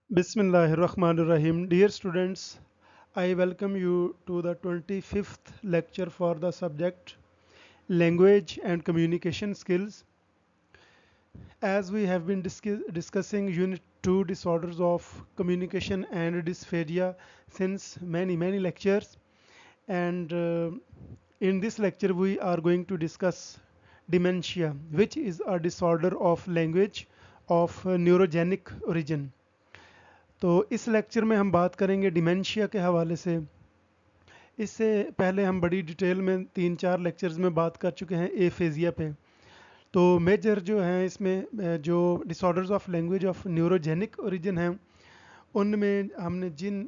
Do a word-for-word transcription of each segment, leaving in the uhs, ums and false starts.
Bismillahirrahmanirrahim. Dear students, I welcome you to the twenty-fifth lecture for the subject Language and Communication Skills. As we have been discuss- discussing Unit two disorders of communication and dysphagia since many, many lectures, and uh, in this lecture, we are going to discuss dementia, which is a disorder of language of uh, neurogenic origin. तो इस lecture में हम बात करेंगे dementia के हवाले से। इससे पहले हम बड़ी डिटेल में तीन चार लेक्चर्स में बात कर चुके हैं एफेजिया पे। तो मेजर जो हैं इसमें अ, जो disorders of language of neurogenic origin हैं, उनमें हमने जिन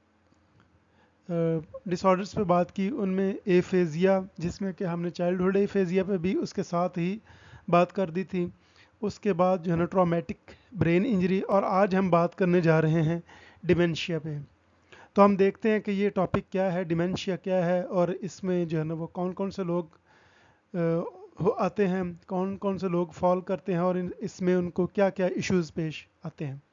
डिसऑर्डर्स पे बात की उनमें एफेजिया, जिसमें कि हमने चाइल्डहुड एफेजिया पे भी उसके साथ ही बात कर दी थी। उसके बाद जो है ना ट्रॉमेटिक ब्रेन इंजरी, और आज हम बात करने जा रहे हैं डिमेंशिया पे। तो हम देखते हैं कि ये टॉपिक क्या है, डिमेंशिया क्या है, और इसमें जो है ना वो कौन कौन से लोग अ, हो आते हैं, कौन कौन से लोग फॉल करते हैं, और इन इसमें उनको क्या क्या इश्यूज पेश आते हैं।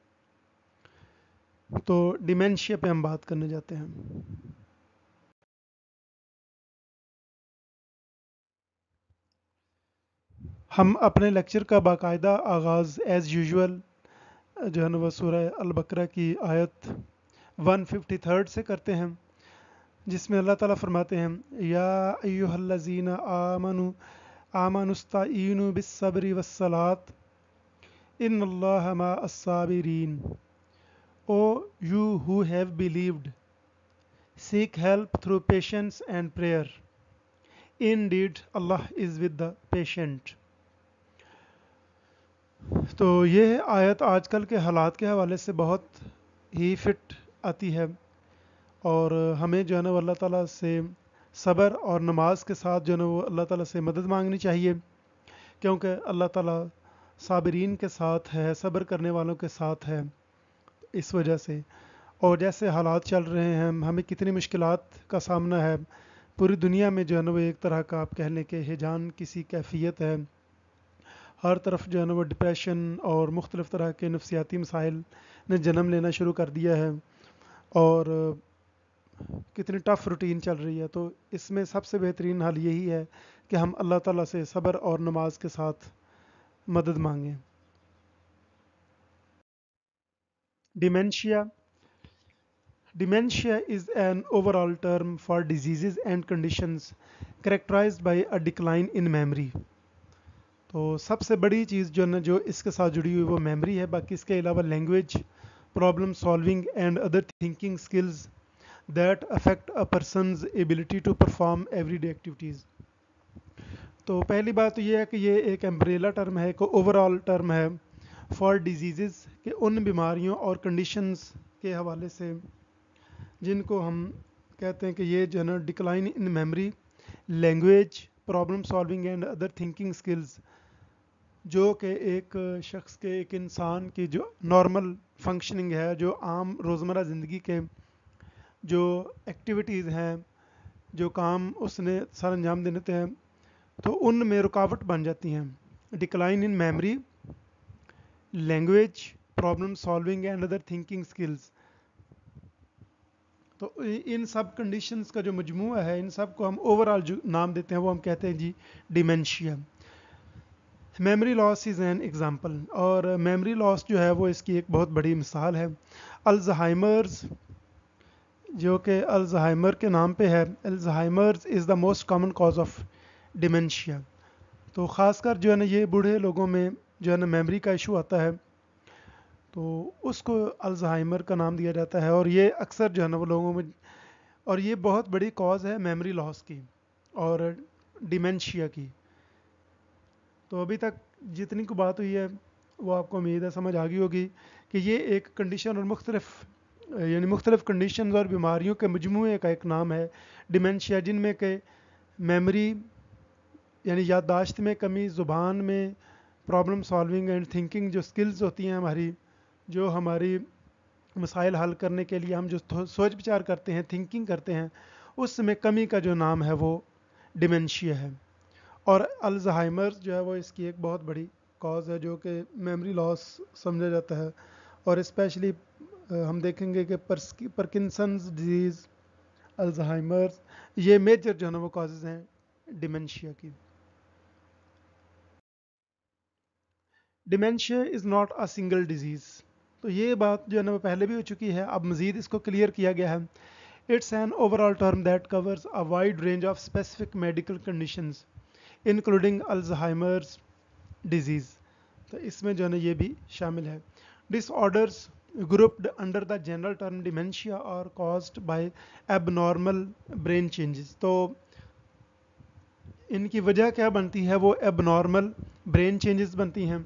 तो डिमेंशिया पे हम बात करने जाते हैं। हम अपने लेक्चर का बाकायदा आगाज़ एज़ यूजुअल जो है ना वो सूरह अल बकरा की आयत वन फिफ्टी थर्ड से करते हैं, जिसमें अल्लाह ताला फरमाते हैं या अय्युहल्लज़ीना आमनु आमनुस्ताईनु बिस्सब्रि वस्सलात इन्नल्लाहा मअस-साबिरीन। O you who have believed, seek help through patience and prayer. Indeed, Allah is with the patient. तो ये आयत आजकल के हालात के हवाले से बहुत ही फिट आती है, और हमें जो है ना वो अल्लाह ताला से सब्र और नमाज के साथ जो है ना वो अल्लाह ताला से मदद मांगनी चाहिए, क्योंकि अल्लाह ताला साबिरीन के साथ है, सब्र करने वालों के साथ है। इस वजह से, और जैसे हालात चल रहे हैं, हमें कितनी मुश्किलात का सामना है, पूरी दुनिया में जो है ना वो एक तरह का आप कह लें कि हिजान किसी कैफियत है। हर तरफ जो है ना वो डिप्रेशन और मुख्तलिफ़ तरह के नफसियाती मसाइल ने जन्म लेना शुरू कर दिया है, और कितनी टफ़ रूटीन चल रही है। तो इसमें सबसे बेहतरीन हल यही है कि हम अल्लाह ताला से सब्र और नमाज के साथ मदद मांगें। Dementia Dementia is an overall term for diseases and conditions characterized by a decline in memory. तो सबसे बड़ी चीज़ जो ना जो इसके साथ जुड़ी हुई वो मेमोरी है। बाकी इसके अलावा language, problem solving and other thinking skills that affect a person's ability to perform everyday activities. तो पहली बात तो ये है कि ये एक एम्ब्रेला टर्म है, एक ओवरऑल टर्म है फॉर डिजीज़ के उन बीमारियों और कंडीशंस के हवाले से जिनको हम कहते हैं कि ये जो है ना decline in memory, language, problem solving and other thinking skills, जो कि एक शख्स के, एक इंसान की जो नॉर्मल फंक्शनिंग है, जो आम रोज़मर्रा ज़िंदगी के जो एक्टिविटीज़ हैं, जो काम उसने सर अंजाम देने थे, तो उनमें रुकावट बन जाती हैं। Decline in memory, language, problem solving and other thinking skills. तो इन सब कंडीशंस का जो मजमूआ है, इन सब को हम ओवरऑल जो नाम देते हैं वो हम कहते हैं जी dementia. Memory loss is an example, और मेमोरी लॉस जो है वो इसकी एक बहुत बड़ी मिसाल है। अल्जाइमर्स, जो कि अल्जाइमर के नाम पे है, Alzheimer's is the most common cause of dementia. तो ख़ासकर जो है ना ये बूढ़े लोगों में जो है ना मेमोरी का इशू आता है, तो उसको अल्जाइमर का नाम दिया जाता है, और ये अक्सर जो है ना वो लोगों में, और ये बहुत बड़ी कॉज है मेमोरी लॉस की और डिमेंशिया की। तो अभी तक जितनी को बात हुई है वो आपको उम्मीद है समझ आ गई होगी कि ये एक कंडीशन और मुख्तलिफ यानी मुख्तलिफ कंडीशन और बीमारियों के मजमूए का एक नाम है डिमेंशिया, जिनमें के मेमोरी यानी याददाश्त में कमी, ज़ुबान में प्रॉब्लम सॉल्विंग एंड थिंकिंग जो स्किल्स होती हैं हमारी, जो हमारी मसाइल हल करने के लिए हम जो सोच विचार करते हैं, थिंकिंग करते हैं, उसमें कमी का जो नाम है वो डिमेंशिया है। और अल्जाइमर्स जो है वो इसकी एक बहुत बड़ी कॉज है, जो कि मेमोरी लॉस समझा जाता है। और स्पेशली हम देखेंगे कि पार्किंसंस डिजीज़, अल्जाइमर्स, ये मेजर जो है ना वो कॉजेज़ हैं डिमेंशिया की। Dementia is not a single disease, तो ये बात जो है ना वो पहले भी हो चुकी है, अब मज़ीद इसको क्लियर किया गया है। It's an overall term that covers a wide range of specific medical conditions including Alzheimer's disease. तो इसमें जो है ना ये भी शामिल है। Disorders grouped under the general term dementia are caused by abnormal brain changes। तो इनकी वजह क्या बनती है, वो एबनॉर्मल ब्रेन चेंजेस बनती हैं।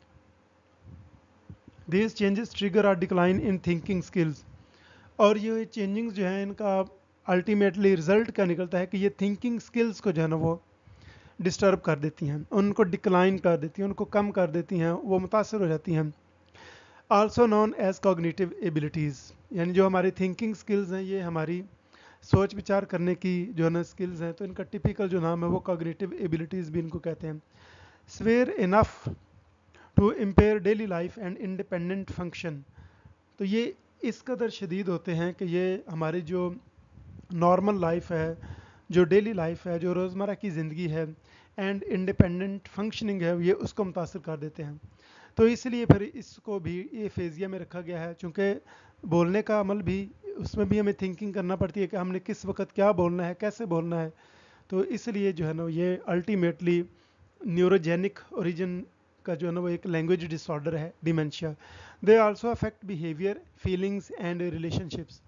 These changes trigger a decline in thinking skills। और ये चेंजिंग्स जो है इनका अल्टीमेटली रिजल्ट क्या निकलता है कि ये थिंकिंग स्किल्स को जो है ना वो डिस्टर्ब कर देती हैं, उनको डिक्लाइन कर देती हैं, उनको कम कर देती हैं, वो मुतासर हो जाती हैं। Also known as cognitive abilities, यानी जो हमारी थिंकिंग स्किल्स हैं, ये हमारी सोच विचार करने की जो है ना स्किल्स हैं, तो इनका टिपिकल जो नाम है वो कॉग्निटिव एबिलिटीज़ भी इनको कहते हैं। Severe enough to impair daily life and independent function. तो ये इस कदर शदीद होते हैं कि ये हमारी जो नॉर्मल लाइफ है, जो डेली लाइफ है, जो रोज़मर्रा की ज़िंदगी है एंड इंडिपेंडेंट फंक्शनिंग है, ये उसको मुतासर कर देते हैं। तो इसलिए फिर इसको भी ये फेजिया में रखा गया है, चूँकि बोलने का अमल भी, उसमें भी हमें थिंकिंग करना पड़ती है कि हमने किस वक्त क्या बोलना है, कैसे बोलना है। तो इसलिए जो है ना ये अल्टीमेटली न्यूरोजेनिक ओरिजिन का जो है ना वो एक लैंग्वेज डिसऑर्डर है dementia. They also affect behaviour, feelings and relationships.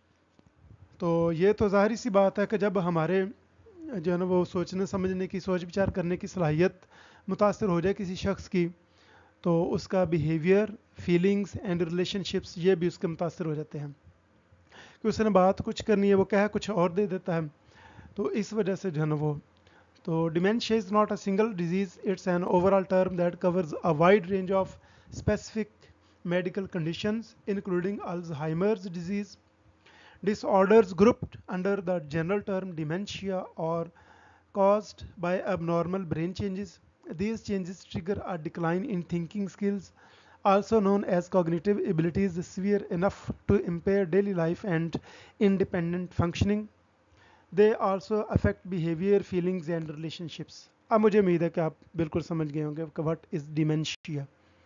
तो ये तो ज़ाहिर सी बात है कि जब हमारे जो है ना वो सोचने समझने की, सोच विचार करने की सलाहियत मुतासर हो जाए किसी शख्स की, तो उसका बिहेवियर, फीलिंग्स एंड रिलेशनशिप्स ये भी उसके मुतासर हो जाते हैं कि उसने बात कुछ करनी है, वो कह कुछ और दे देता है। तो इस वजह से जो है ना वो, तो dementia is not a single disease, it's an overall term that covers a wide range of specific medical conditions including Alzheimer's disease. Disorders grouped under the general term dementia are caused by abnormal brain changes. These changes trigger a decline in thinking skills, also known as cognitive abilities, severe enough to impair daily life and independent functioning. They also affect behavior, feelings and relationships. अब मुझे उम्मीद है कि आप बिल्कुल समझ गए होंगे कि what is dementia।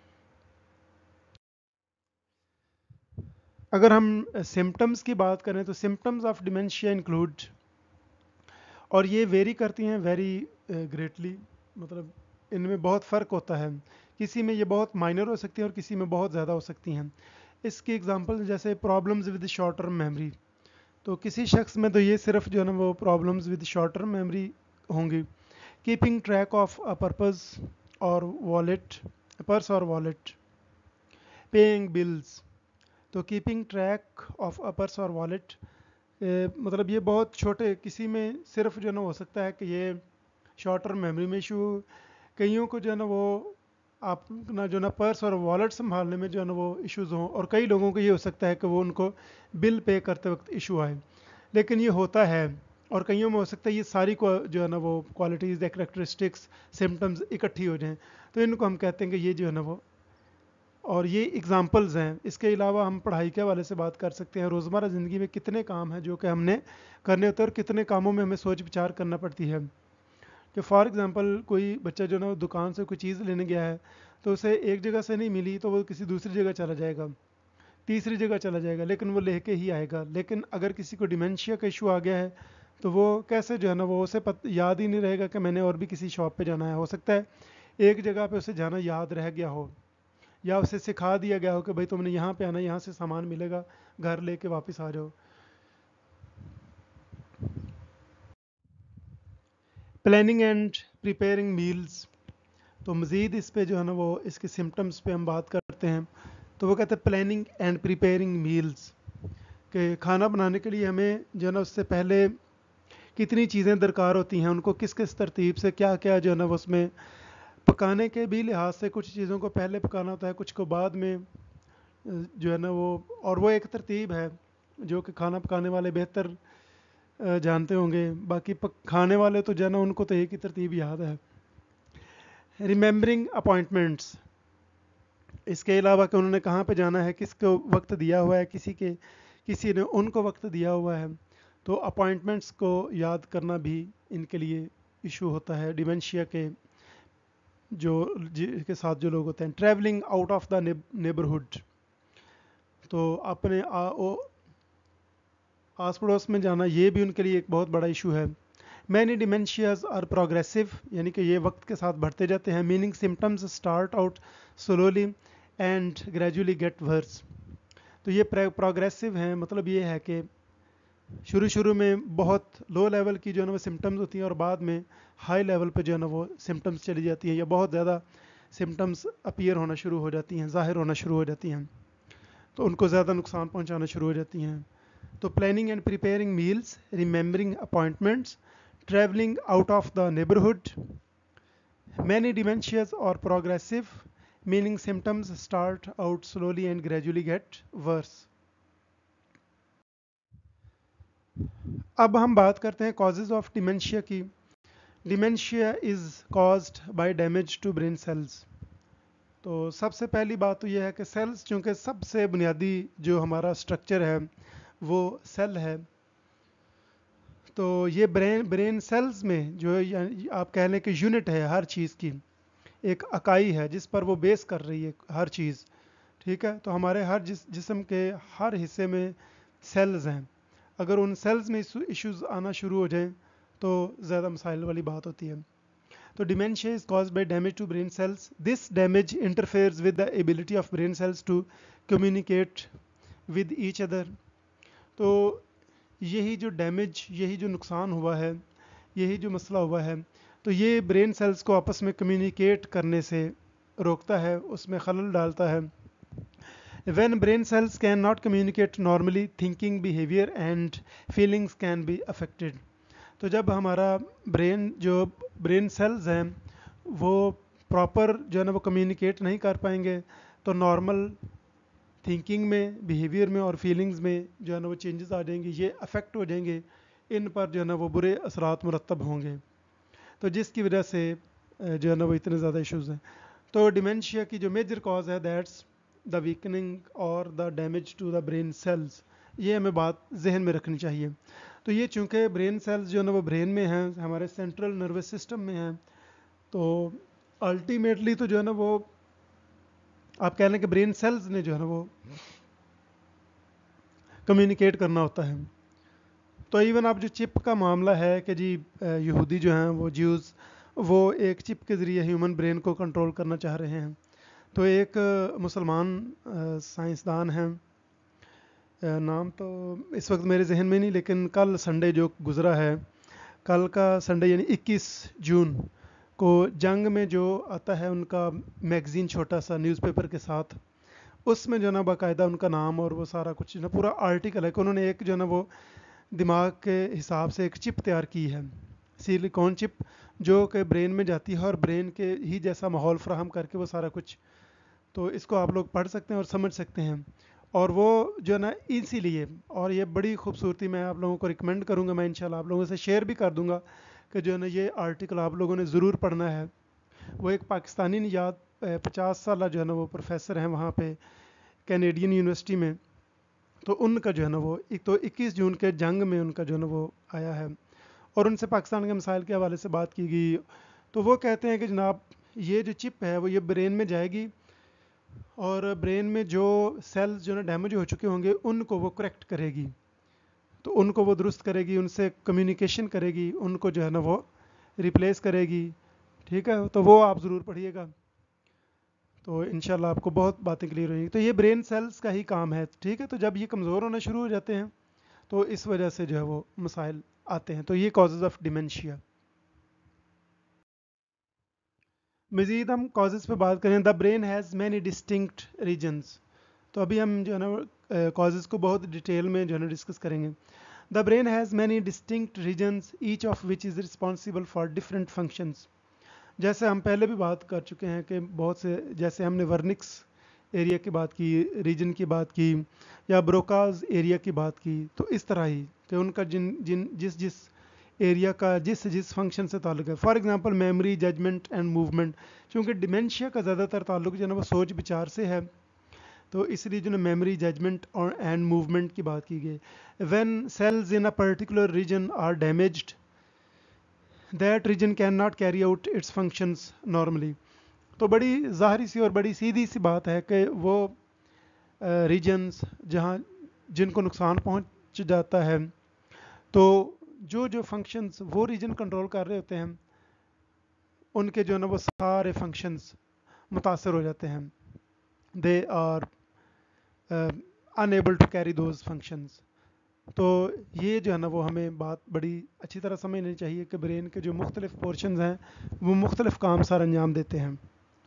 अगर हम सिम्टम्स की बात करें तो सिम्टम्स ऑफ डिमेंशिया इंक्लूड, और ये वेरी करती हैं वेरी ग्रेटली, मतलब इनमें बहुत फ़र्क होता है। किसी में ये बहुत माइनर हो सकती हैं और किसी में बहुत ज़्यादा हो सकती हैं। इसकी एग्जांपल जैसे problems with short term memory, तो किसी शख्स में तो ये सिर्फ जो है ना वो problems with short term memory होंगी। Keeping track of a purpose और वॉलेट, पर्स और वॉलेट। पेइंग बिल्स, तो keeping track of a purse और वॉलेट, मतलब ये बहुत छोटे, किसी में सिर्फ जो है ना हो सकता है कि ये शॉर्ट टर्म मेमोरी में इशू, कईयों को जो है ना वो आप ना जो ना पर्स और वॉलेट संभालने में जो है ना वो इश्यूज़ हों, और कई लोगों को ये हो सकता है कि वो उनको बिल पे करते वक्त इशू आए। लेकिन ये होता है, और कईयों में हो सकता है ये सारी को जो है ना वो क्वालिटीज़, कैरेक्टरिस्टिक्स, सिम्टम्स इकट्ठी हो जाएं, तो इनको हम कहते हैं कि ये जो है ना वो, और ये एग्जांपल्स हैं। इसके अलावा हम पढ़ाई के हवाले से बात कर सकते हैं। रोज़मर्रा ज़िंदगी में कितने काम हैं जो कि हमने करने होते हैं, और कितने कामों में हमें सोच विचार करना पड़ती है। कि फॉर एग्जांपल कोई बच्चा जो ना दुकान से कोई चीज़ लेने गया है, तो उसे एक जगह से नहीं मिली तो वो किसी दूसरी जगह चला जाएगा, तीसरी जगह चला जाएगा, लेकिन वो लेके ही आएगा। लेकिन अगर किसी को डिमेंशिया का इशू आ गया है, तो वो कैसे जो है ना वो उसे पत, याद ही नहीं रहेगा कि मैंने और भी किसी शॉप पे जाना है। हो सकता है एक जगह पे उसे जाना याद रह गया हो, या उसे सिखा दिया गया हो कि भाई तुमने यहाँ पे आना, यहाँ से सामान मिलेगा, घर लेके वापस आ जाओ। प्लानिंग एंड प्रिपेयरिंग मील्स, तो मज़ीद इस पे जो है ना वो इसके सिम्टम्स पे हम बात करते हैं। तो वो कहते हैं प्लानिंग एंड प्रिपेयरिंग मील्स, कि खाना बनाने के लिए हमें जो है ना उससे पहले कितनी चीज़ें दरकार होती हैं, उनको किस किस तरतीब से क्या क्या जो है ना वो उसमें पकाने के भी लिहाज से कुछ चीज़ों को पहले पकाना होता है, कुछ को बाद में जो है ना वो, और वो एक तरतीब है जो कि खाना पकाने वाले बेहतर जानते होंगे। बाकी पक, खाने वाले तो जो है ना उनको तो एक ही तरतीब याद है। रिमेंबरिंग अपॉइंटमेंट्स, इसके अलावा कि उन्होंने कहाँ पे जाना है, किसको वक्त दिया हुआ है, किसी के किसी ने उनको वक्त दिया हुआ है, तो अपॉइंटमेंट्स को याद करना भी इनके लिए इशू होता है डिमेंशिया के जो के साथ जो लोग होते हैं। Travelling out of the neighbourhood, तो अपने आ, ओ, आस पड़ोस में जाना, ये भी उनके लिए एक बहुत बड़ा इशू है। मैनी डिमेंशियाज आर प्रोग्रेसिव, यानी कि ये वक्त के साथ बढ़ते जाते हैं। Meaning symptoms start out slowly and gradually get worse, तो ये प्रोग्रेसिव हैं, मतलब ये है कि शुरू शुरू में बहुत लो लेवल की जो है ना वो सिम्टम्स होती हैं और बाद में हाई लेवल पे जो है ना वो सिम्टम्स चली जाती हैं, या बहुत ज़्यादा सिम्टम्स अपीयर होना शुरू हो जाती हैं, ज़ाहिर होना शुरू हो जाती हैं, तो उनको ज़्यादा नुकसान पहुंचाना शुरू हो जाती हैं। तो planning and preparing meals, remembering appointments, travelling out of the neighbourhood. Many dementias are progressive, meaning symptoms start out slowly and gradually get worse. अब हम बात करते हैं कॉजेज ऑफ डिमेंशिया की। Dementia is caused by damage to brain cells. तो सबसे पहली बात तो यह है कि सेल्स, चूँकि सबसे बुनियादी जो हमारा स्ट्रक्चर है वो सेल है, तो ये ब्रेन ब्रेन सेल्स में जो है आप कह लें कि यूनिट है हर चीज़ की, एक इकाई है जिस पर वो बेस कर रही है हर चीज़, ठीक है। तो हमारे हर जिस जिस्म के हर हिस्से में सेल्स हैं, अगर उन सेल्स में इश्यूज आना शुरू हो जाएं तो ज़्यादा मसाइल वाली बात होती है। तो dementia is caused by damage to brain cells. This damage interferes with the ability of brain cells to communicate with each other. तो यही जो डैमेज, यही जो नुकसान हुआ है, यही जो मसला हुआ है, तो ये ब्रेन सेल्स को आपस में कम्युनिकेट करने से रोकता है, उसमें खलल डालता है। When brain cells cannot communicate normally, thinking, behavior and feelings can be affected. तो जब हमारा ब्रेन जो ब्रेन सेल्स हैं वो प्रॉपर जो है ना वो कम्युनिकेट नहीं कर पाएंगे, तो नॉर्मल थिंकिंग में, बिहेवियर में और फीलिंग्स में जो है ना वो चेंजेस आ जाएंगे, ये अफेक्ट हो जाएंगे, इन पर जो है ना वो बुरे असरात मुरतब होंगे, तो जिसकी वजह से जो है ना वो इतने ज़्यादा इश्यूज़ हैं। तो डिमेंशिया की जो मेजर कॉज है दैट्स द वीकनिंग और the damage to the brain cells, ये हमें बात जहन में रखनी चाहिए। तो ये चूँकि ब्रेन सेल्स जो है ना वो ब्रेन में हैं, हमारे सेंट्रल नर्वस सिस्टम में हैं, तो अल्टीमेटली तो जो है ना वो आप कह लें कि ब्रेन सेल्स ने जो है ना वो कम्युनिकेट करना होता है। तो इवन आप जो चिप का मामला है कि जी यहूदी जो हैं वो ज्यूज़, वो एक चिप के ज़रिए ह्यूमन ब्रेन को कंट्रोल करना चाह रहे हैं। तो एक मुसलमान साइंसदान हैं, नाम तो इस वक्त मेरे जहन में नहीं, लेकिन कल संडे जो गुज़रा है, कल का संडे यानी इक्कीस जून को जंग में जो आता है उनका मैगज़ीन, छोटा सा न्यूज़पेपर के साथ, उसमें जो ना बाकायदा उनका नाम और वो सारा कुछ ना पूरा आर्टिकल है कि उन्होंने एक जो ना वो दिमाग के हिसाब से एक चिप तैयार की है, सिलिकॉन चिप, जो कि ब्रेन में जाती है और ब्रेन के ही जैसा माहौल फ्राहम करके वो सारा कुछ, तो इसको आप लोग पढ़ सकते हैं और समझ सकते हैं। और वो जो है ना इसीलिए, और ये बड़ी खूबसूरती मैं आप लोगों को रिकमेंड करूँगा, मैं इंशाल्लाह आप लोगों से शेयर भी कर दूँगा कि जो है ना ये आर्टिकल आप लोगों ने ज़रूर पढ़ना है। वो एक पाकिस्तानी निजात पचास साल जो है ना वो प्रोफेसर हैं वहाँ पे कैनेडियन यूनिवर्सिटी में, तो उनका जो है ना वो एक तो इक्कीस जून के जंग में उनका जो है ना वो आया है और उनसे पाकिस्तान के मसाइल के हवाले से बात की गई। तो वो कहते हैं कि जनाब ये जो चिप है वो ये ब्रेन में जाएगी और ब्रेन में जो सेल्स जो ना डैमेज हो चुके होंगे उनको वो करेक्ट करेगी, तो उनको वो दुरुस्त करेगी, उनसे कम्युनिकेशन करेगी, उनको जो है ना वो रिप्लेस करेगी, ठीक है। तो वो आप ज़रूर पढ़िएगा, तो इंशाल्लाह आपको बहुत बातें क्लियर होंगी। तो ये ब्रेन सेल्स का ही काम है, ठीक है। तो जब ये कमज़ोर होना शुरू हो जाते हैं तो इस वजह से जो है वो मसाइल आते हैं। तो ये कॉजेज़ ऑफ डिमेंशिया। मज़ीद हम कॉजेज़ पे बात करें, the brain has many distinct regions. तो अभी हम जो है ना कॉजेज़ को बहुत डिटेल में जो है ना डिस्कस करेंगे। The brain has many distinct regions each of which is responsible for different functions. जैसे हम पहले भी बात कर चुके हैं कि बहुत से, जैसे हमने वर्निक्स एरिया की बात की, रीजन की बात की, या ब्रोकाज एरिया की बात की, तो इस तरह ही कि उनका जिन जिन जिस जिस एरिया का जिस जिस फंक्शन से ताल्लुक है। For example memory, judgment and movement, चूँकि डिमेंशिया का ज़्यादातर ताल्लुक जो है ना वो सोच विचार से है, तो इसलिए जो ना मेमोरी, जजमेंट और एंड मूवमेंट की बात की गई। When cells in a particular region are damaged, that region can not carry out its functions normally. तो बड़ी ज़ाहिर सी और बड़ी सीधी सी बात है कि वो रीजन्स जहाँ जिनको नुकसान पहुँच जाता है, तो जो जो फंक्शंस वो रीजन कंट्रोल कर रहे होते हैं, उनके जो है ना वो सारे फंक्शंस मुतासर हो जाते हैं। They are unable to carry those functions. तो ये जो है ना वो हमें बात बड़ी अच्छी तरह समझनी चाहिए कि ब्रेन के जो मुख्तलिफ पोर्शंस हैं वो मुख्तलिफ काम सर अंजाम देते हैं।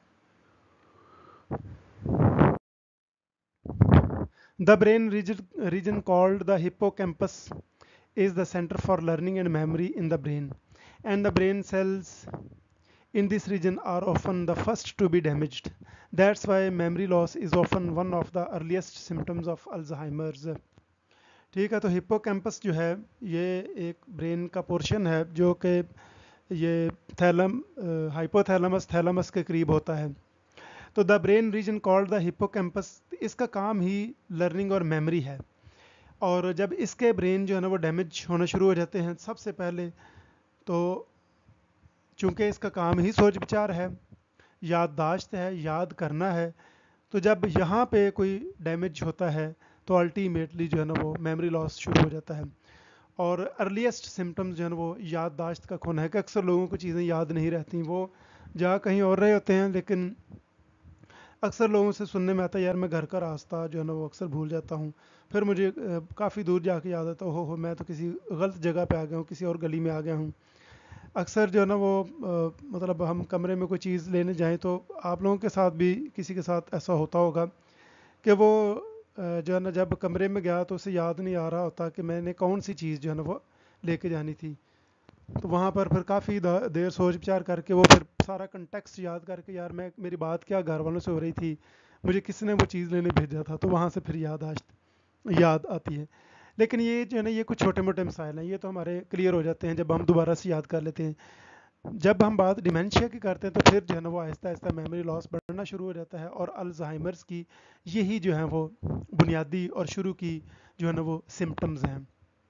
The brain region, region called the hippocampus is the center for learning and memory in the brain, and the brain cells in this region are often the first to be damaged. That's why memory loss is often one of the earliest symptoms of Alzheimer's. ठीक है, तो hippocampus जो है ये एक brain का portion है जो कि ये थैलम हाइपोथैलेमस थैलेमस के करीब होता है। तो the brain region called the hippocampus, इसका काम ही लर्निंग और मेमोरी है। और जब इसके ब्रेन जो है ना वो डैमेज होना शुरू हो जाते हैं सबसे पहले, तो चूँकि इसका काम ही सोच विचार है, याददाश्त है, याद करना है, तो जब यहाँ पे कोई डैमेज होता है तो अल्टीमेटली जो है ना वो मेमोरी लॉस शुरू हो जाता है। और अर्लीस्ट सिम्टम्स जो है ना वो याददाश्त का खोना है कि अक्सर लोगों को चीज़ें याद नहीं रहती, वो जहाँ कहीं और रहे होते हैं, लेकिन अक्सर लोगों से सुनने में आता है यार मैं घर का रास्ता जो है ना वो अक्सर भूल जाता हूँ, फिर मुझे काफ़ी दूर जाके याद आता है हो हो मैं तो किसी गलत जगह पे आ गया हूँ, किसी और गली में आ गया हूँ। अक्सर जो है ना वो आ, मतलब हम कमरे में कोई चीज़ लेने जाएं तो आप लोगों के साथ भी किसी के साथ ऐसा होता होगा कि वो जो है ना जब कमरे में गया तो उसे याद नहीं आ रहा होता कि मैंने कौन सी चीज़ जो है ना वो लेके जानी थी। तो वहाँ पर फिर काफ़ी देर सोच विचार करके वो फिर सारा कंटेक्स्ट याद करके यार मैं मेरी बात क्या घर वालों से हो रही थी, मुझे किसने वो चीज़ लेने भेजा था, तो वहाँ से फिर याद आज याद आती है। लेकिन ये जो है ना ये कुछ छोटे मोटे मसाइल हैं, ये तो हमारे क्लियर हो जाते हैं जब हम दोबारा से याद कर लेते हैं। जब हम बात डिमेंशिया की करते हैं तो फिर जो है ना वो आहिस्ता आहिस्ता मेमोरी लॉस बढ़ना शुरू हो जाता है, और अल्जाइमर्स की यही जो है वो बुनियादी और शुरू की जो है ना वो सिम्टम्स हैं।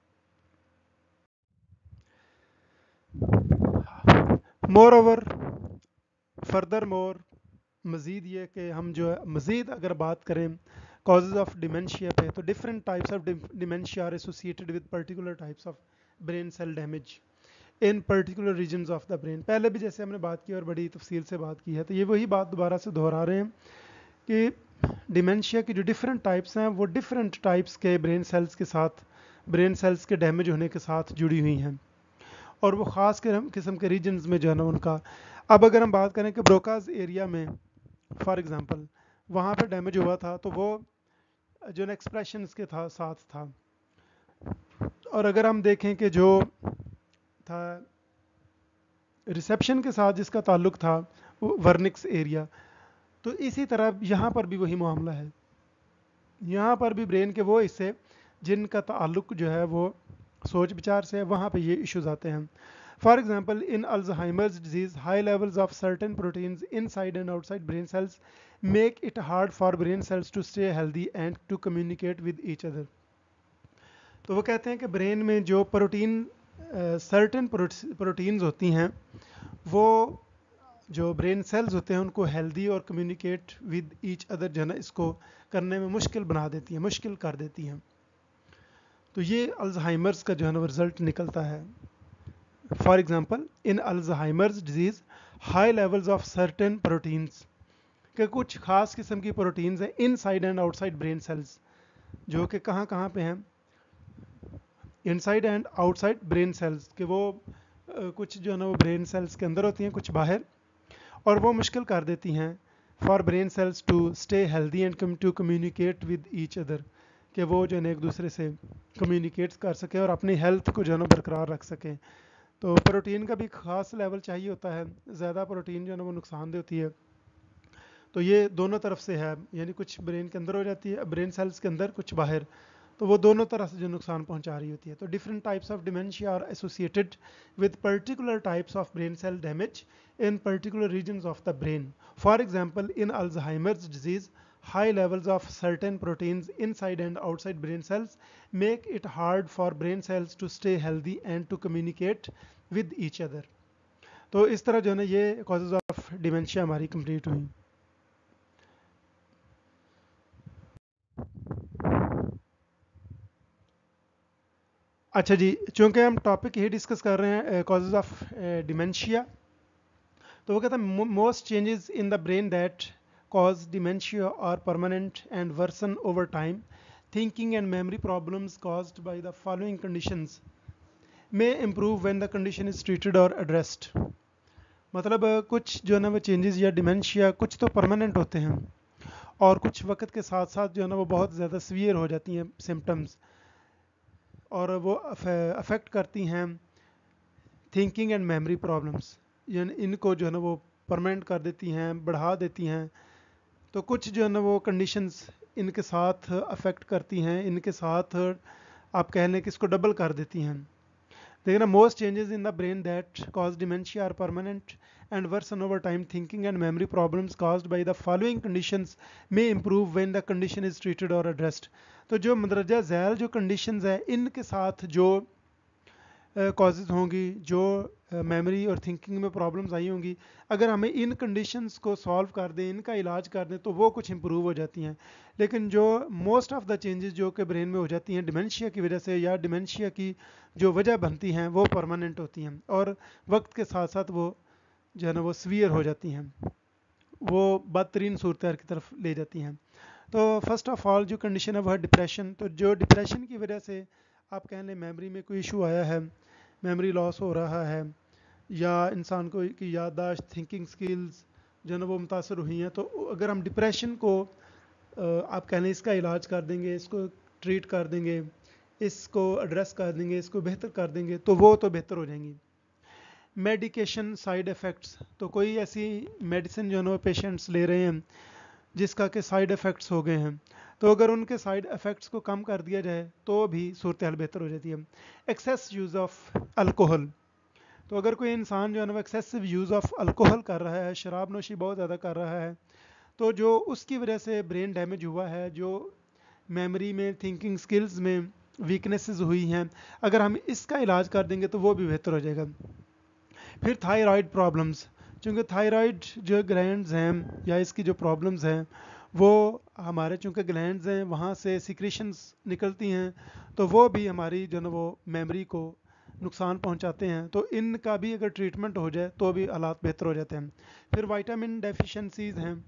मोर ओवर फर्दर मोर, मज़ीद ये कि हम जो है मज़ीद अगर बात करें कॉजेज़ ऑफ डिमेंशिया पे, तो different types of dementia are associated with particular types of brain cell damage in particular regions of the brain. पहले भी जैसे हमने बात की और बड़ी तफसील से बात की है, तो ये वही बात दोबारा से दोहरा रहे हैं कि डिमेंशिया की जो डिफरेंट टाइप्स हैं वो डिफरेंट टाइप्स के ब्रेन सेल्स के साथ, ब्रेन सेल्स के डैमेज होने के साथ जुड़ी हुई हैं, और वो ख़ास किस्म के रीजन्स में जो है ना उनका। अब अगर हम बात करें कि ब्रोकाज एरिया में फॉर एग्ज़ाम्पल वहाँ पर डैमेज हुआ था, तो वो जो ना एक्सप्रेशंस के था साथ था। और अगर हम देखें कि जो था रिसेप्शन के साथ जिसका ताल्लुक था वो वर्निक्स एरिया, तो इसी तरह यहाँ पर भी वही मामला है। यहाँ पर भी ब्रेन के वो हिस्से जिनका ताल्लुक जो है वो सोच विचार से है, वहाँ पे ये इश्यूज आते हैं। For example in Alzheimer's disease high levels of certain proteins inside and outside brain cells make it hard for brain cells to stay healthy and to communicate with each other. तो वो कहते हैं कि brain में जो protein certain proteins होती हैं वो जो ब्रेन सेल्स होते हैं उनको हेल्दी और कम्युनिकेट विद ईच अदर जो है ना इसको करने में मुश्किल बना देती हैं, मुश्किल कर देती हैं। तो ये अल्जाइमर्स का जो है ना रिजल्ट निकलता है। For example in Alzheimer's disease high levels of certain proteins के कुछ खास किस्म की प्रोटीन्स हैं inside and outside brain cells, जो कि कहाँ कहाँ पे हैं, inside and outside brain cells के वो uh, कुछ जो है ना वो ब्रेन सेल्स के अंदर होती हैं, कुछ बाहर, और वो मुश्किल कर देती हैं for brain cells to stay healthy and to communicate with each other, कि वो जो है एक दूसरे से कम्युनिकेट कर सकें और अपनी हेल्थ को जो है ना बरकरार रख सकें। तो प्रोटीन का भी ख़ास लेवल चाहिए होता है, ज़्यादा प्रोटीन जो है ना वो नुकसानदेह होती है। तो ये दोनों तरफ से है, यानी कुछ ब्रेन के अंदर हो जाती है, ब्रेन सेल्स के अंदर, कुछ बाहर। तो वो दोनों तरह से जो नुकसान पहुंचा रही होती है। तो different types of dementia are associated with particular types of brain cell damage in particular regions of the brain. For example, in Alzheimer's disease, high levels of certain proteins inside and outside brain cells make it hard for brain cells to stay healthy and to communicate with each other. तो इस तरह जो है ना ये causes of dementia हमारी complete हुई। अच्छा जी, चूंकि हम टॉपिक ही डिस्कस कर रहे हैं कॉजेज ऑफ डिमेंशिया, तो वो कहता है most changes in the brain that cause dementia are permanent and worsen over time. Thinking and memory problems caused by the following conditions may improve when the condition is treated और addressed. मतलब कुछ जो है ना वो changes या dementia कुछ तो परमानेंट होते हैं और कुछ वक्त के साथ साथ जो है ना वो बहुत ज़्यादा सीवियर हो जाती हैं सिम्टम्स, और वो अफेक्ट करती हैं थिंकिंग एंड मेमोरी प्रॉब्लम्स, यानी इनको जो है ना वो परमानेंट कर देती हैं, बढ़ा देती हैं। तो कुछ जो है ना वो कंडीशंस इनके साथ अफेक्ट करती हैं, इनके साथ आप कह लें कि इसको डबल कर देती हैं। देखिए ना, most changes in the brain that cause dementia are permanent and worsen over time. Thinking and memory problems caused by the following conditions may improve when the condition is treated और addressed. तो जो मंदरजा झैल जो conditions है इनके साथ जो causes uh, होंगी, जो मेमोरी uh, और थिंकिंग में प्रॉब्लम्स आई होंगी, अगर हमें इन कंडीशंस को सॉल्व कर दें, इनका इलाज कर दें, तो वो कुछ इम्प्रूव हो जाती हैं। लेकिन जो मोस्ट ऑफ द चेंजेस जो कि ब्रेन में हो जाती हैं डिमेंशिया की वजह से या डिमेंशिया की जो वजह बनती हैं वो परमानेंट होती हैं और वक्त के साथ साथ वो जो है ना वो सीवियर हो जाती हैं, वो बदतरीन सूरत की तरफ ले जाती हैं। तो फर्स्ट ऑफ ऑल जो कंडीशन है वह डिप्रेशन। तो जो डिप्रेशन की वजह से आप कह लें मेमोरी में कोई इशू आया है, मेमोरी लॉस हो रहा है, या इंसान को की याददाश्त, थिंकिंग स्किल्स जो है ना वो मुतासर हुई हैं, तो अगर हम डिप्रेशन को आप कह लें इसका इलाज कर देंगे, इसको ट्रीट कर देंगे, इसको एड्रेस कर देंगे, इसको बेहतर कर देंगे, तो वो तो बेहतर हो जाएंगी। मेडिकेशन साइड इफ़ेक्ट्स, तो कोई ऐसी मेडिसिन जो है ना वो पेशेंट्स ले रहे हैं जिसका के साइड इफ़ेक्ट्स हो गए हैं, तो अगर उनके साइड इफ़ेक्ट्स को कम कर दिया जाए तो भी सूरत हाल बेहतर हो जाती है। एक्सेस यूज़ ऑफ अल्कोहल, तो अगर कोई इंसान जो है ना वो एक्सेसिव यूज़ ऑफ अल्कोहल कर रहा है, शराब नोशी बहुत ज़्यादा कर रहा है, तो जो उसकी वजह से ब्रेन डैमेज हुआ है, जो मेमोरी में, थिंकिंग स्किल्स में वीकनेसेस हुई हैं, अगर हम इसका इलाज कर देंगे तो वो भी बेहतर हो जाएगा। फिर थायराइड प्रॉब्लम्स, चूँकि थायराइड जो ग्लैंड्स हैं या इसकी जो प्रॉब्लम्स हैं वो हमारे चूँकि ग्लैंड्स हैं वहाँ से सिक्रीशंस निकलती हैं, तो वो भी हमारी जो ना वो मेमोरी को नुकसान पहुंचाते हैं। तो इनका भी अगर ट्रीटमेंट हो जाए तो भी हालात बेहतर हो जाते हैं। फिर विटामिन डेफिशिएंसीज हैं,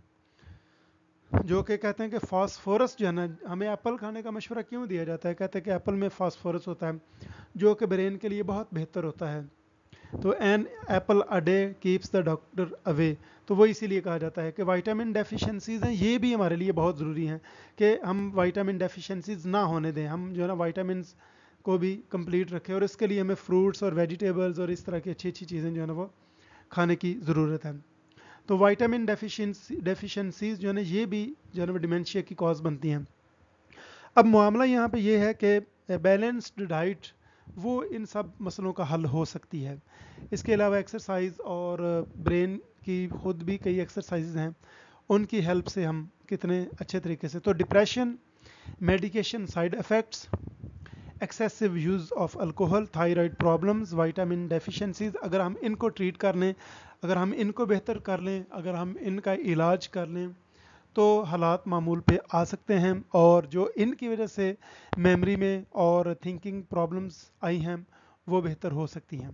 जो कि कहते हैं कि फास्फोरस जो है ना, हमें एप्पल खाने का मशवरा क्यों दिया जाता है, कहते हैं कि एप्पल में फास्फोरस होता है जो कि ब्रेन के लिए बहुत बेहतर होता है। तो an apple a day keeps the doctor away, तो वो इसीलिए कहा जाता है कि विटामिन डेफिशिएंसीज हैं, ये भी हमारे लिए बहुत ज़रूरी हैं कि हम विटामिन डेफिशिएंसीज ना होने दें, हम जो है ना विटामिन को भी कंप्लीट रखें, और इसके लिए हमें फ्रूट्स और वेजिटेबल्स और इस तरह की अच्छी अच्छी चीज़ें जो है ना वो खाने की ज़रूरत है। तो विटामिन डेफिशिएंसी डेफिशिएंसीज जो है ना ये भी जो है ना डिमेंशिया की कॉज बनती हैं। अब मामला यहाँ पे ये है कि बैलेंस्ड डाइट वो इन सब मसलों का हल हो सकती है। इसके अलावा एक्सरसाइज और ब्रेन की खुद भी कई एक्सरसाइज हैं, उनकी हेल्प से हम कितने अच्छे तरीके से, तो depression, medication side effects, excessive use of alcohol, thyroid problems, vitamin deficiencies, अगर हम इनको ट्रीट कर लें, अगर हम इनको बेहतर कर लें, अगर हम इनका इलाज कर लें, तो हालात मामूल पे आ सकते हैं, और जो इनकी वजह से मेमोरी में और थिंकिंग प्रॉब्लम्स आई हैं वो बेहतर हो सकती हैं।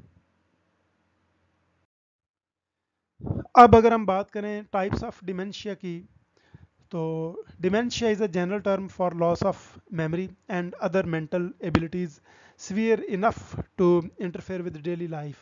अब अगर हम बात करें टाइप्स ऑफ डिमेंशिया की, तो dementia is a general term for loss of memory and other mental abilities severe enough to interfere with daily life.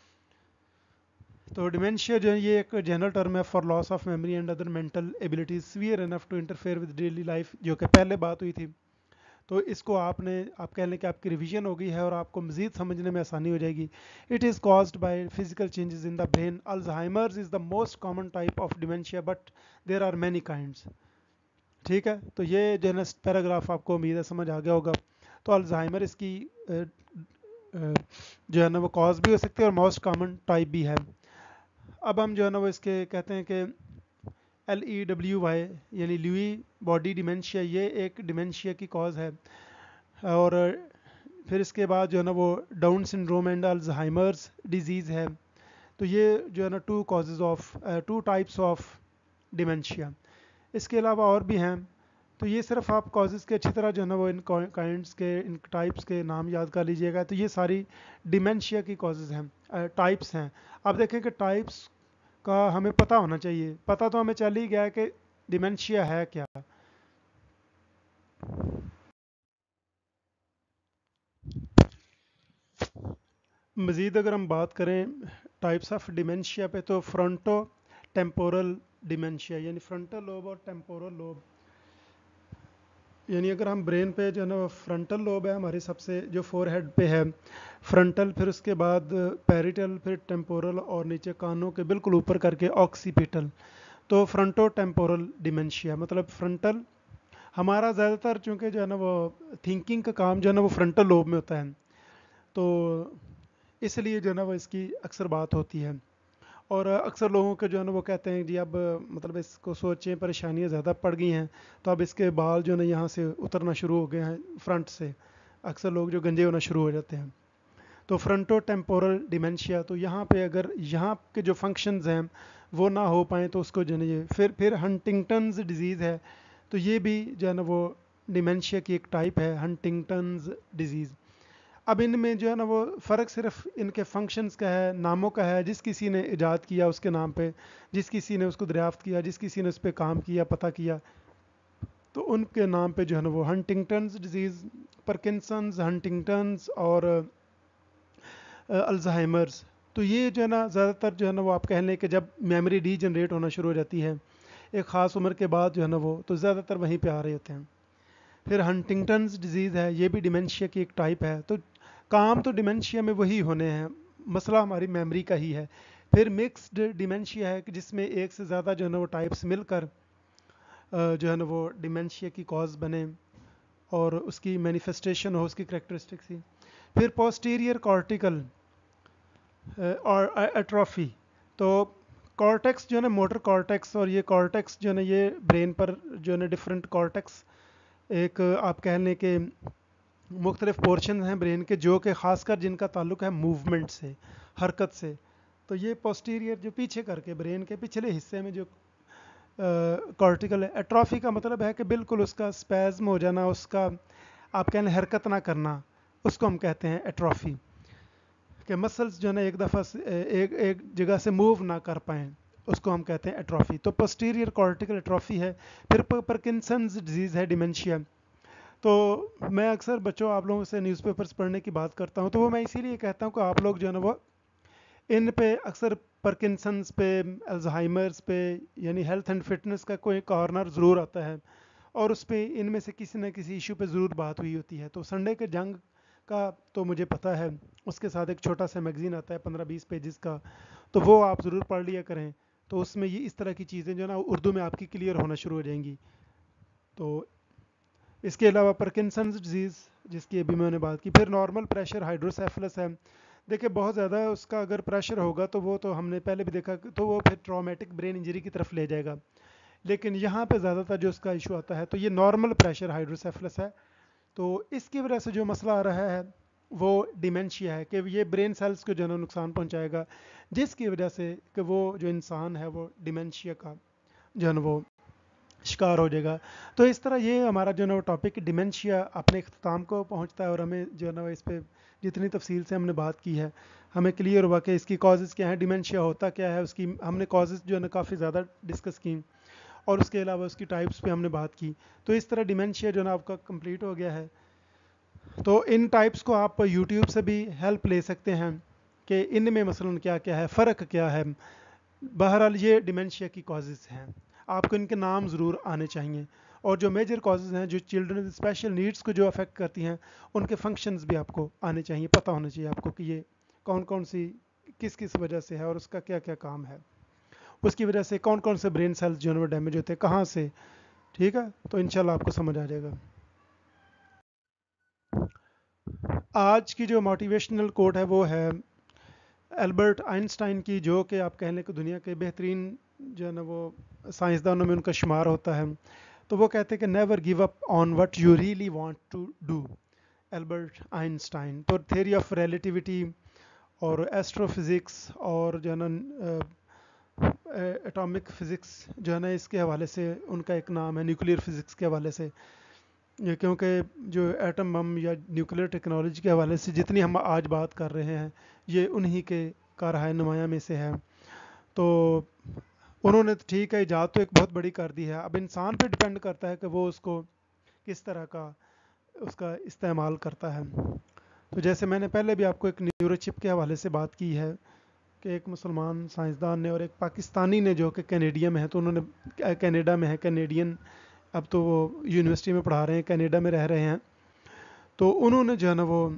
तो डिमेंशिया जो है ये एक जनरल टर्म है for loss of memory and other mental abilities severe enough to interfere with daily life, जो कि पहले बात हुई थी। तो इसको आपने आप कह लें कि आपकी रिवीजन हो गई है और आपको मज़ीद समझने में आसानी हो जाएगी। It is caused by physical changes in the brain. Alzheimer's is the most common type of dementia but there are many kinds. ठीक है, तो ये जो है ना पैराग्राफ आपको उम्मीद है समझ आ गया होगा। तो अल्जाइमर इसकी अ, अ, जो है ना वो कॉज भी हो सकती है और मोस्ट कॉमन टाइप भी है। अब हम जो है ना वो इसके कहते हैं कि एल ई डब्ल्यू वाई यानी ल्यूई बॉडी डिमेंशिया, ये एक डिमेंशिया की कॉज है। और फिर इसके बाद जो है ना वो Down syndrome and Alzheimer's disease है। तो ये जो है ना two causes of two types of dementia. इसके अलावा और भी हैं, तो ये सिर्फ आप कॉजेज़ के अच्छी तरह जो है ना वो इन काइंड्स के, इन टाइप्स के नाम याद कर लीजिएगा। तो ये सारी डिमेंशिया की कॉजेज़ हैं, टाइप्स हैं। अब देखें कि टाइप्स का हमें पता होना चाहिए, पता तो हमें चल ही गया है कि डिमेंशिया है क्या। मज़ीद अगर हम बात करें टाइप्स ऑफ डिमेंशिया पे, तो फ्रंटो टेम्पोरल डिमेंशिया यानी फ्रंटल लोब और टेम्पोरल लोब, यानी अगर हम ब्रेन पे जो है ना फ्रंटल लोब है हमारी सबसे जो फोर हेड पे है, फ्रंटल, फिर उसके बाद पेरिटल, फिर टेम्पोरल और नीचे कानों के बिल्कुल ऊपर करके ऑक्सीपिटल। तो फ्रंटो टेम्पोरल डिमेंशिया मतलब फ्रंटल, हमारा ज़्यादातर चूँकि जो है ना वो थिंकिंग का काम जो है ना वो फ्रंटल लोब में होता है, तो इसलिए जो है ना वो इसकी अक्सर बात होती है। और अक्सर लोगों के जो है ना वो कहते हैं जी अब मतलब इसको सोचें परेशानियां ज़्यादा पड़ गई हैं, तो अब इसके बाल जो है ना यहाँ से उतरना शुरू हो गए हैं फ्रंट से, अक्सर लोग जो गंजे होना शुरू हो जाते हैं। तो फ्रंटो टेम्पोरल डिमेंशिया, तो यहाँ पे अगर यहाँ के जो फंक्शंस हैं वो ना हो पाए तो उसको जो है ना ये फिर फिर हंटिंगटन्स डिजीज़ है। तो ये भी जो है ना वो डिमेंशिया की एक टाइप है, हंटिंगटन्स डिजीज़। अब इनमें जो है ना वो फ़र्क सिर्फ इनके फंक्शंस का है, नामों का है, जिस किसी ने इजाद किया उसके नाम पे, जिस किसी ने उसको दरियाफ्त किया, जिस किसी ने उस पर काम किया, पता किया, तो उनके नाम पे जो है ना वो हंटिंगटन्स डिजीज़, पार्किंसंस, हंटिंगटन्स और अल्जाइमर्स। तो ये जो है ना ज़्यादातर जो है ना वो आप कह लें कि जब मेमोरी डी जनरेट होना शुरू हो जाती है एक ख़ास उम्र के बाद जो है ना वो, तो ज़्यादातर वहीं पे आ रहे होते हैं। फिर हंटिंगटन्स डिजीज़ है, ये भी डिमेंशिया की एक टाइप है। तो काम तो डिमेंशिया में वही होने हैं, मसला हमारी मेमोरी का ही है। फिर मिक्स्ड डिमेंशिया है कि जिसमें एक से ज़्यादा जो है ना वो टाइप्स मिलकर जो है ना वो डिमेंशिया की कॉज बने और उसकी मैनिफेस्टेशन हो, उसकी करेक्टरिस्टिक्स ही। फिर पोस्टीरियर कॉर्टिकल और एट्रोफी, तो कॉर्टेक्स जो है ना मोटर कॉर्टेक्स, और ये कॉर्टेक्स जो है ना ये ब्रेन पर जो है ना डिफरेंट कॉर्टेक्स, एक आप कह लें कि मुख्तलिफ पोर्शन हैं ब्रेन के जो कि ख़ासकर जिनका ताल्लुक है मूवमेंट से, हरकत से। तो ये पोस्टीरियर जो पीछे करके ब्रेन के पिछले हिस्से में जो कॉर्टिकल है, एट्रोफी का मतलब है कि बिल्कुल उसका स्पैज्म हो जाना, उसका आप कह लें हरकत ना करना, उसको हम कहते हैं एट्रोफी। कि मसल्स जो है ना एक दफ़ा एक एक जगह से मूव ना कर पाएँ, उसको हम कहते हैं एट्रोफी। तो पोस्टीरियर कॉर्टिकल एट्रोफी है। फिर पार्किंसंस डिजीज़ है, डिमेंशिया। तो मैं अक्सर बच्चों आप लोगों से न्यूज़पेपर्स पढ़ने की बात करता हूँ, तो वो मैं इसीलिए कहता हूँ कि आप लोग जो है ना वो इन पे अक्सर पार्किंसंस पे, अल्जाइमर्स पे, यानी हेल्थ एंड फिटनेस का कोई कॉर्नर ज़रूर आता है और उस पे इनमें से किसी न किसी इशू पे ज़रूर बात हुई होती है। तो संडे के जंग का तो मुझे पता है, उसके साथ एक छोटा सा मैगज़ीन आता है पंद्रह बीस पेजेस का, तो वो आप ज़रूर पढ़ लिया करें। तो उसमें ये इस तरह की चीज़ें जो ना उर्दू में आपकी क्लियर होना शुरू हो जाएंगी। तो इसके अलावा पार्किंसंस डिजीज़ जिसकी अभी मैंने बात की। फिर नॉर्मल प्रेशर हाइड्रोसेफलस है। देखिए बहुत ज़्यादा उसका अगर प्रेशर होगा तो वो तो हमने पहले भी देखा, तो वो फिर ट्रॉमेटिक ब्रेन इंजरी की तरफ ले जाएगा। लेकिन यहाँ पे ज़्यादातर जो उसका इशू आता है तो ये नॉर्मल प्रेशर हाइड्रोसेफलस है। तो इसकी वजह से जो मसला आ रहा है वो डिमेंशिया है कि ये ब्रेन सेल्स को जो है ना नुकसान पहुँचाएगा, जिसकी वजह से कि वो जो इंसान है वो डिमेंशिया का जो है ना वो शिकार हो जाएगा। तो इस तरह ये हमारा जो है ना वो टॉपिक डिमेंशिया अपने इख्तिताम को पहुंचता है और हमें जो है ना इस पर जितनी तफसील से हमने बात की है हमें क्लियर हुआ कि इसकी कॉजेज़ क्या है, डिमेंशिया होता क्या है, उसकी हमने कॉजेज़ जो है ना काफ़ी ज़्यादा डिस्कस की और उसके अलावा उसकी टाइप्स पे हमने बात की। तो इस तरह डिमेंशिया जो है ना आपका कंप्लीट हो गया है। तो इन टाइप्स को आप यूट्यूब से भी हेल्प ले सकते हैं कि इनमें मसलन क्या क्या है, फ़र्क क्या है। बहरहाल ये डिमेंशिया की कॉजेज़ हैं, आपको इनके नाम ज़रूर आने चाहिए। और जो मेजर कॉजेज़ हैं जो चिल्ड्रन विद स्पेशल नीड्स को जो अफेक्ट करती हैं उनके फंक्शंस भी आपको आने चाहिए, पता होना चाहिए आपको कि ये कौन कौन सी किस किस वजह से है और उसका क्या क्या काम है, उसकी वजह से कौन कौन से ब्रेन सेल्स जो है वो डैमेज होते हैं, कहाँ से, ठीक है, तो इंशाल्लाह आपको समझ आ जाएगा। आज की जो मोटिवेशनल कोट है वो है एल्बर्ट आइंस्टाइन की, जो कि आप कह लें कि दुनिया के बेहतरीन जो है ना वो साइंसदानों में उनका शुमार होता है। तो वो कहते हैं कि never give up on what you really want to do, Albert Einstein. तो थ्योरी ऑफ रिलेटिविटी और एस्ट्रोफिज़िक्स और जो है ना एटॉमिक फ़िज़िक्स जो है ना, इसके हवाले से उनका एक नाम है, न्यूक्लियर फ़िज़िक्स के हवाले से। ये क्योंकि जो एटम बम या न्यूक्लियर टेक्नोलॉजी के हवाले से जितनी हम आज बात कर रहे हैं, ये उन्हीं के कारहाय नुमाया में से है। तो उन्होंने तो ठीक है ईजाद तो एक बहुत बड़ी कर दी है, अब इंसान पे डिपेंड करता है कि वो उसको किस तरह का उसका इस्तेमाल करता है। तो जैसे मैंने पहले भी आपको एक न्यूरोचिप के हवाले से बात की है कि एक मुसलमान साइंसदान ने और एक पाकिस्तानी ने, जो कि कैनेडिया में है, तो उन्होंने कनाडा में है, कैनेडियन, अब तो वो यूनिवर्सिटी में पढ़ा रहे हैं, कनाडा में रह रहे हैं। तो उन्होंने जो है ना वो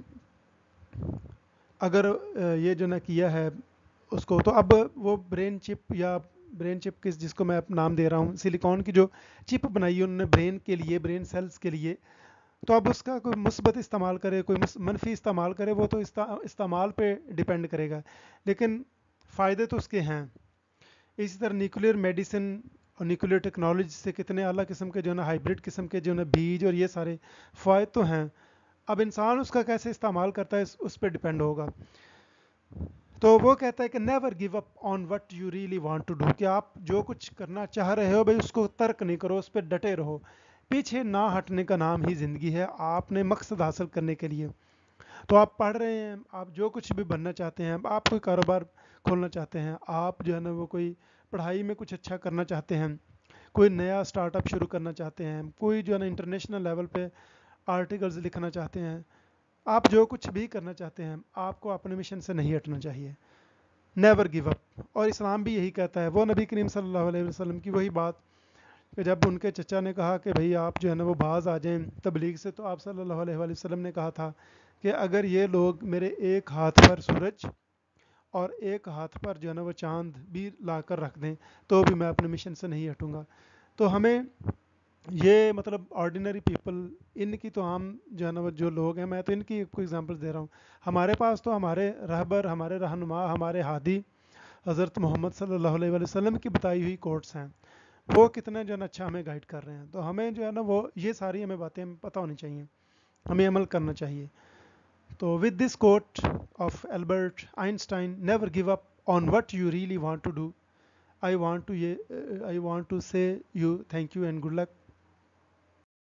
अगर ये जो ना किया है उसको, तो अब वो ब्रेन चिप या ब्रेन चिप किस जिसको मैं नाम दे रहा हूँ, सिलिकॉन की जो चिप बनाई है उन्होंने ब्रेन के लिए, ब्रेन सेल्स के लिए, तो अब उसका कोई मुस्बत इस्तेमाल करे, कोई मनफी इस्तेमाल करे, वो तो इस्तेमाल पे डिपेंड करेगा, लेकिन फ़ायदे तो उसके हैं। इसी तरह न्यूक्लियर मेडिसिन और न्यूक्लियर टेक्नोलॉजी से कितने अला किस्म के जो ना हाइब्रिड किस्म के जो ना बीज और ये सारे फ़ायदे तो हैं। अब इंसान उसका कैसे इस्तेमाल करता है उस पर डिपेंड होगा। तो वो कहता है कि never give up on what you really want to do, कि आप जो कुछ करना चाह रहे हो भाई उसको तर्क नहीं करो, उस पर डटे रहो, पीछे ना हटने का नाम ही ज़िंदगी है। आपने मकसद हासिल करने के लिए, तो आप पढ़ रहे हैं, आप जो कुछ भी बनना चाहते हैं, आप कोई कारोबार खोलना चाहते हैं, आप जो है ना वो कोई पढ़ाई में कुछ अच्छा करना चाहते हैं, कोई नया स्टार्टअप शुरू करना चाहते हैं, कोई जो है ना इंटरनेशनल लेवल पे आर्टिकल्स लिखना चाहते हैं, आप जो कुछ भी करना चाहते हैं, आपको अपने मिशन से नहीं हटना चाहिए। Never give up. और इस्लाम भी यही कहता है। वो नबी करीम सल्लल्लाहु अलैहि वसल्लम की वही बात कि जब उनके चचा ने कहा कि भाई आप जो है ना वो बाज आ जाएं तबलीग से, तो आप सल्लल्लाहु अलैहि वसल्लम ने कहा था कि अगर ये लोग मेरे एक हाथ पर सूरज और एक हाथ पर जो है ना वो चांद भी ला कर रख दें, तो भी मैं अपने मिशन से नहीं हटूँगा। तो हमें ये मतलब ऑर्डिनरी पीपल, इनकी तो हम जो है ना वो जो लोग हैं, मैं तो इनकी कोई एग्जांपल दे रहा हूँ। हमारे पास तो हमारे रहबर, हमारे रहनुमा, हमारे हादी हज़रत मोहम्मद सल्लल्लाहु अलैहि वसल्लम की बताई हुई कोट्स हैं, वो कितने जो है ना अच्छा हमें गाइड कर रहे हैं। तो हमें जो है ना वो ये सारी हमें बातें पता होनी चाहिए, हमें अमल करना चाहिए। तो with this quote of Albert Einstein, never give up on what you really want to do, I want to ये I want to say you thank you and good luck.